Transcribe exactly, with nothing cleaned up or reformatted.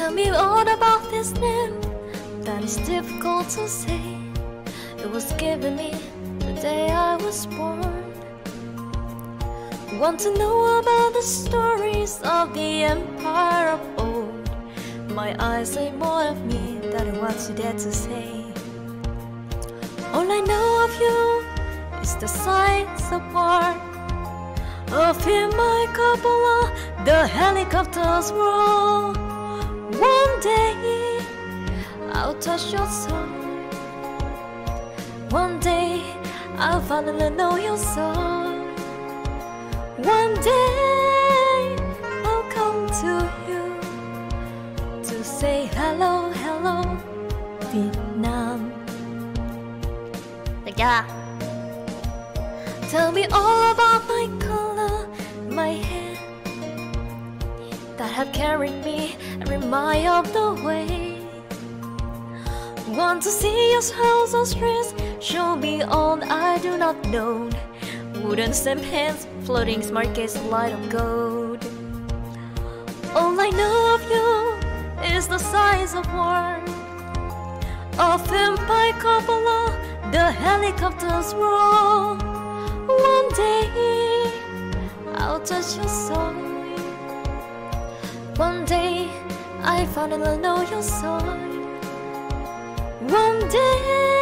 Tell me all about this name that is difficult to say. It was given me the day I was born. Want to know about the stories of the empire of old. My eyes say more of me than what you dare to say. All I know of you is the signs of war. Of him my cupola, the helicopters roll. One day I'll touch your soul. One day I'll finally know your soul. One day I'll come to you to say hello, hello, Vietnam. Yeah. Tell me all about my color, my hair, that have carried me every mile of the way. Want to see your house on streets, show me all I do not know. Wooden stamp hands, floating smart case, light of gold. All I know of you is the size of war. Of him by cupola, the helicopters roll. One day I'll touch your soul. One day I finally know your soul. One day